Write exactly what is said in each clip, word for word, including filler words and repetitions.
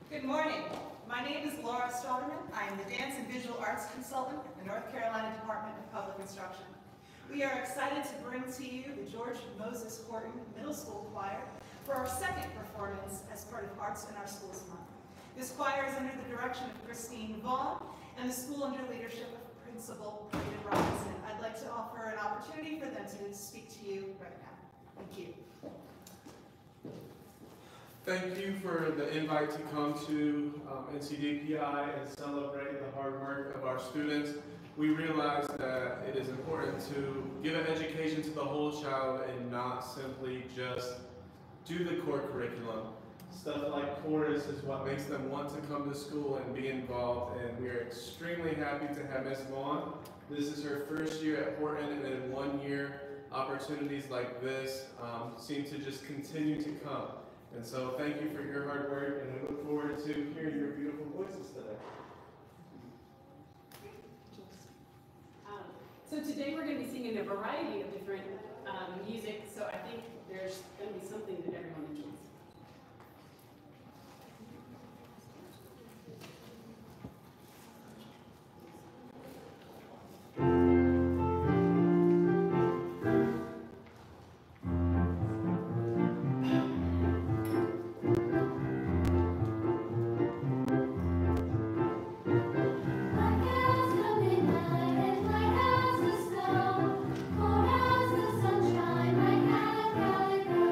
Good morning. My name is Laura Stolderman. I am the Dance and Visual Arts Consultant at the North Carolina Department of Public Instruction. We are excited to bring to you the George Moses Horton Middle School Choir for our second performance as part of Arts in Our Schools Month. This choir is under the direction of Christine Vaughn and the school under leadership of Principal David Robinson. I'd like to offer an opportunity for them to speak to you right now. Thank you. Thank you for the invite to come to um, N C D P I and celebrate the hard work of our students. We realize that it is important to give an education to the whole child and not simply just do the core curriculum. Stuff like chorus is what makes them want to come to school and be involved, and we are extremely happy to have Miz Vaughn. This is her first year at Horton, and in one year, opportunities like this um, seem to just continue to come. And so thank you for your hard work, and we look forward to hearing your beautiful voices today. Um, so today we're going to be singing a variety of different um, music, so I think there's going to be something that everyone enjoys. Sunshine, my Calico.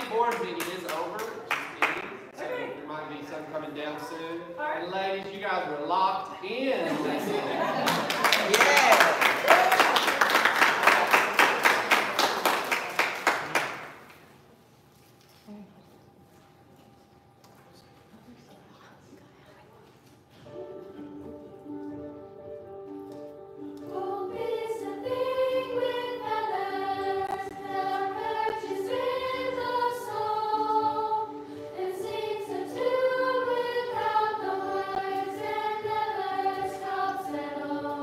board meeting is over. Just kidding. So there might be some coming down soon. And ladies, you guys were locked in. Yeah. Stops at all.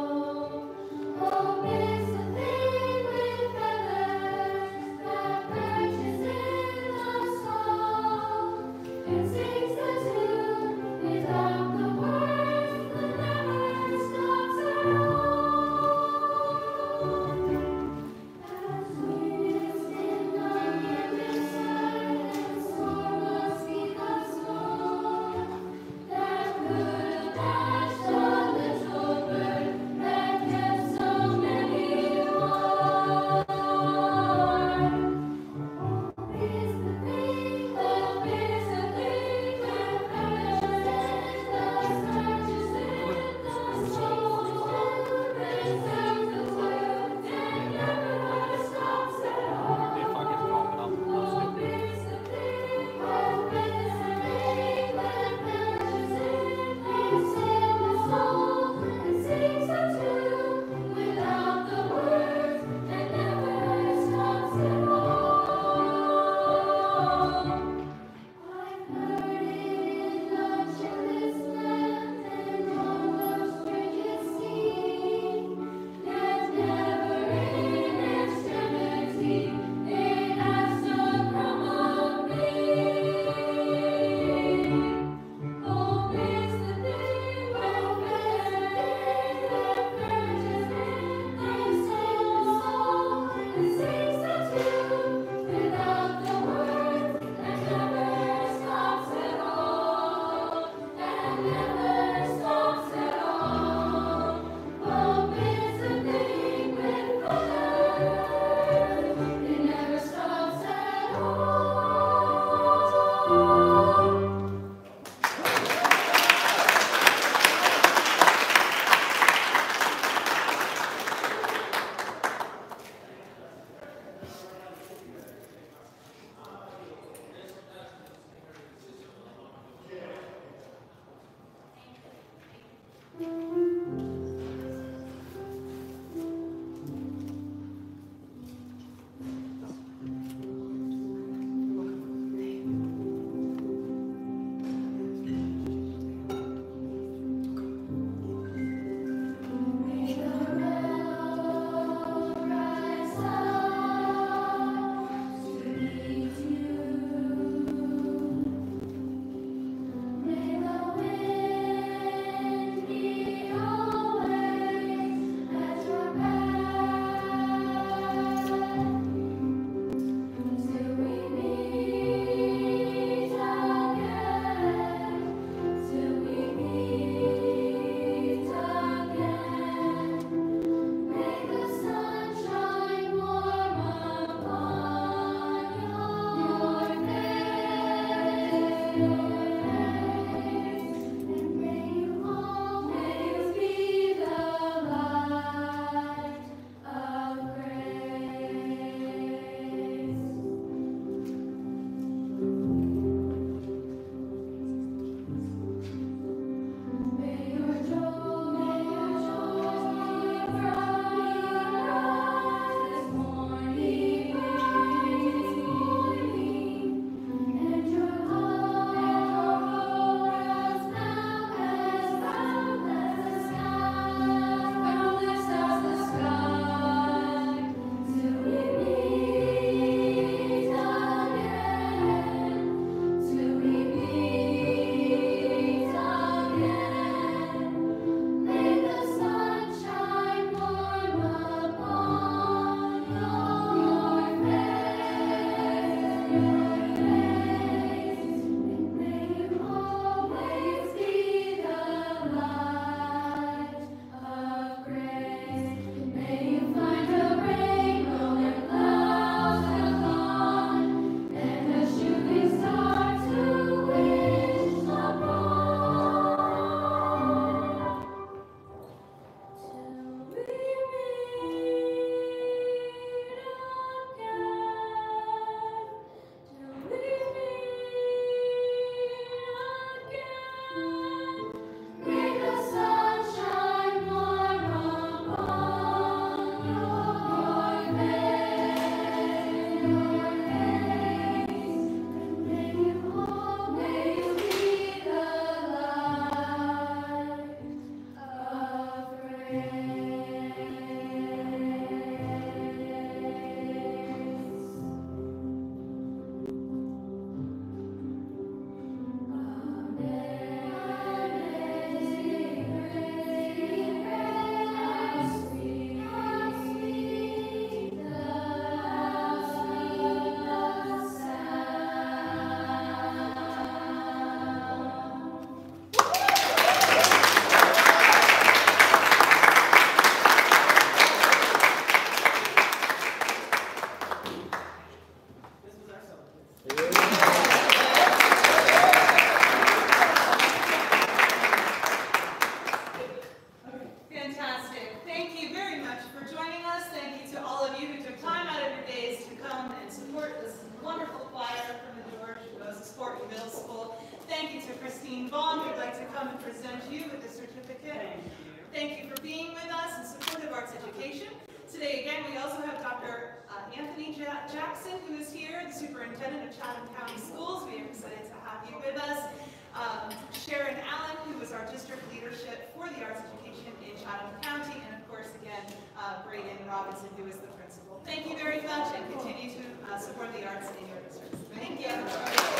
Christine Vaughn, who'd like to come and present you with the certificate. Thank you. Thank you for being with us in support of arts education. Today, again, we also have Doctor Uh, Anthony Ja- Jackson, who is here, the superintendent of Chatham County Schools. We are excited to have you with us. Um, Sharon Allen, who is our district leadership for the arts education in Chatham County, and of course, again, uh, Braden Robinson, who is the principal. Thank you very much, and continue to uh, support the arts in your districts. Thank you.